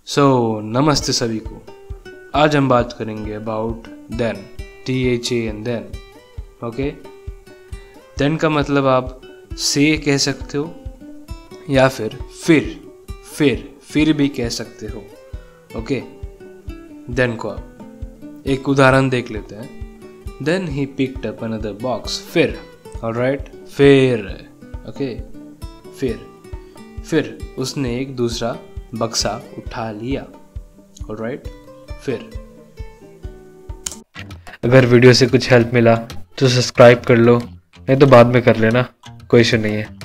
नमस्ते सभी को। आज हम बात करेंगे about then, THAN then. Okay, then का मतलब आप से कह सकते हो या फिर फिर भी कह सकते हो। ओके, देन को आप एक उदाहरण देख लेते हैं। Then he picked up another box, फिर। ऑलराइट, फिर। ओके, फिर उसने एक दूसरा बक्सा उठा लिया। ऑलराइट, फिर। अगर वीडियो से कुछ हेल्प मिला तो सब्सक्राइब कर लो, नहीं तो बाद में कर लेना, कोई इशू नहीं है।